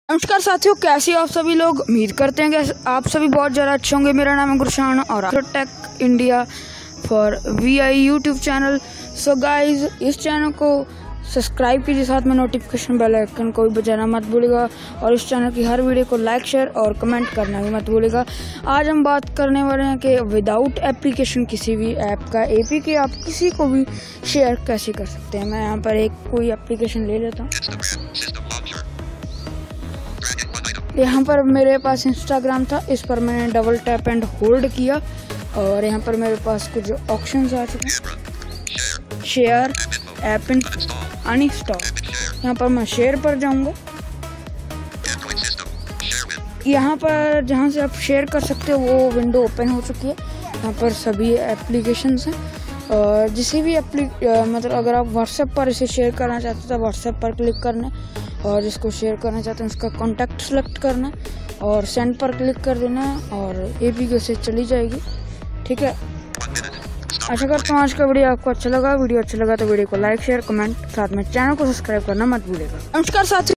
नमस्कार साथियों, कैसे हो आप सभी लोग। उम्मीद करते हैं कि आप सभी बहुत ज़्यादा अच्छे होंगे। मेरा नाम है गुरशान और tech India for VI YouTube channel. So guys, इस चैनल को सब्सक्राइब कीजिए, साथ में नोटिफिकेशन बेल आइकन को भी बजाना मत भूलिएगा और इस चैनल की हर वीडियो को लाइक शेयर और कमेंट करना भी मत भूलिएगा। आज हम बात करने वाले हैं कि विदाउट एप्लीकेशन किसी भी ऐप का APK आप किसी को भी शेयर कैसे कर सकते हैं। मैं यहाँ पर कोई एप्लीकेशन ले लेता हूँ। यहाँ पर मेरे पास इंस्टाग्राम था, इस पर मैंने डबल टैप एंड होल्ड किया और यहाँ पर मेरे पास कुछ ऑप्शंस आ चुके हैं। Share, app uninstall. यहाँ पर मैं शेयर पर जाऊँगा। यहाँ पर जहाँ से आप शेयर कर सकते हो वो विंडो ओपन हो चुकी है। यहाँ पर सभी एप्लीकेशंस हैं और जिसे भी मतलब अगर आप व्हाट्सएप पर इसे शेयर करना चाहते हो तो व्हाट्सएप पर क्लिक करना और जिसको शेयर करना चाहते हैं उसका कॉन्टैक्ट सेलेक्ट करना और सेंड पर क्लिक कर देना और APK से चली जाएगी। ठीक है, आशा करता हूँ आज का वीडियो आपको अच्छा लगा। वीडियो अच्छा लगा तो वीडियो को लाइक शेयर कमेंट, साथ में चैनल को सब्सक्राइब करना मत भूलिएगा। नमस्कार साथियों।